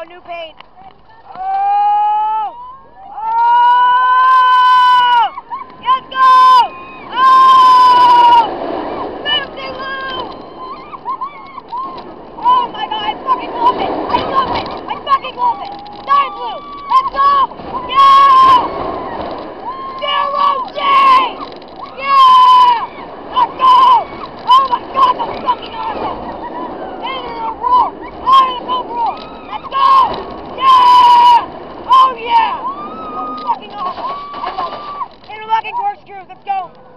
new paint. Oh! Oh! Let's go! Oh! 50 Lou! Oh my God, I fucking love it! I love it! I fucking love it! 9 Blue! Let's go! Yeah! Zero G! Yeah! Let's go! Oh my God, that's fucking awesome! Into the roar! Out of the go roar! Let's go! Yeah! Oh yeah! So fucking awesome! I love it! Interlocking corkscrews, let's go!